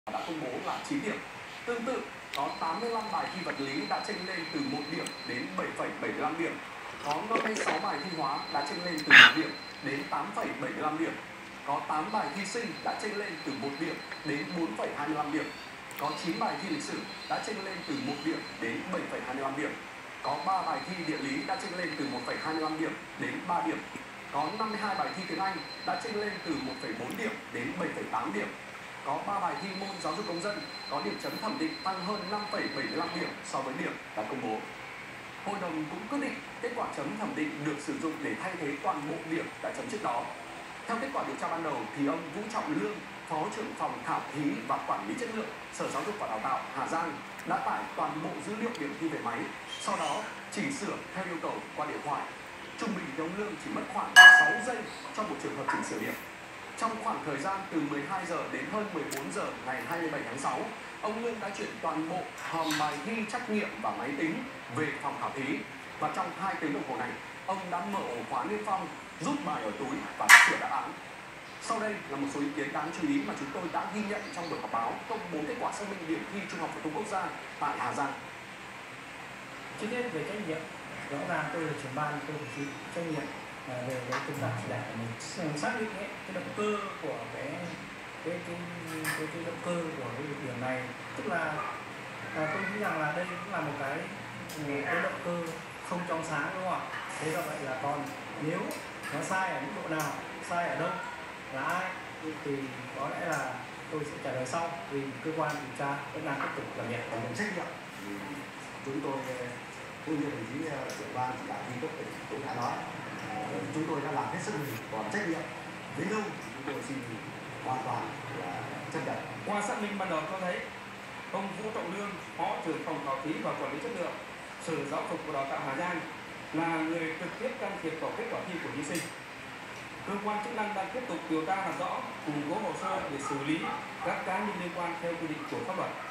đã công bố là 9 điểm. Tương tự, có 85 bài thi vật lý đã chênh lên từ 1 điểm đến 7,75 điểm. Có 56 bài thi hóa đã chênh lên từ 1 điểm đến 8,75 điểm. Có 8 bài thi sinh đã chênh lên từ 1 điểm đến 4,25 điểm. Có 9 bài thi lịch sử đã chênh lên từ 1 điểm đến 7,25 điểm. Có 3 bài thi địa lý đã chênh lên từ 1,25 điểm đến 3 điểm. Có 52 bài thi tiếng Anh đã chênh lên từ 1,4 điểm đến 7,8 điểm. Có 3 bài thi môn giáo dục công dân có điểm chấm thẩm định tăng hơn 5,75 điểm so với điểm đã công bố. Hội đồng cũng quyết định kết quả chấm thẩm định được sử dụng để thay thế toàn bộ điểm đã chấm trước đó. Theo kết quả điều tra ban đầu thì ông Vũ Trọng Lương, Phó trưởng phòng khảo thí và quản lý chất lượng Sở Giáo dục và Đào tạo Hà Giang đã tải toàn bộ dữ liệu điểm thi về máy, sau đó chỉnh sửa theo yêu cầu qua điện thoại. Trung bình thì ông Lương chỉ mất khoảng 6 giây cho một trường hợp chỉnh sửa điểm. Trong khoảng thời gian từ 12 giờ đến hơn 14 giờ ngày 27 tháng 6, ông Lương đã chuyển toàn bộ hòm bài thi trắc nghiệm và máy tính về phòng khảo thí. Và trong 2 tiếng đồng hồ này, ông đã mở ổ khóa niêm phong, rút bài ở túi và sửa đáp án. Sau đây là một số ý kiến đáng chú ý mà chúng tôi đã ghi nhận trong buổi họp báo công bố kết quả xác minh điểm thi Trung học phổ thông quốc gia tại Hà Giang. Trước hết về trách nhiệm, rõ ràng tôi là trưởng ban, tôi phải chịu trách nhiệm về cái công tác chỉ đạo của mình. Xác định cái động cơ của cái động cơ của cái điểm này, tức là tôi nghĩ rằng là đây cũng là một cái động cơ không trong sáng, đúng không ạ? Thế do vậy là còn nếu nó sai ở mức độ nào, sai ở đâu, là ai, thì có lẽ là tôi sẽ trả lời sau, vì cơ quan điều tra vẫn đang tiếp tục làm việc. Còn trách nhiệm chúng tôi cũng như đồng chí trưởng ban chỉ đạo thi cấp tỉnh cũng đã nói, chúng tôi đã làm hết sức mình, còn trách nhiệm đến đâu chúng tôi xin hoàn toàn là chấp nhận. Qua xác minh ban đầu cho thấy ông Vũ Trọng Lương, Phó trưởng phòng khảo thí và quản lý chất lượng Sở Giáo dục và Đào tạo Hà Giang là người trực tiếp can thiệp vào kết quả thi của thí sinh. Cơ quan chức năng đang tiếp tục điều tra làm rõ, củng cố hồ sơ để xử lý các cá nhân liên quan theo quy định của pháp luật.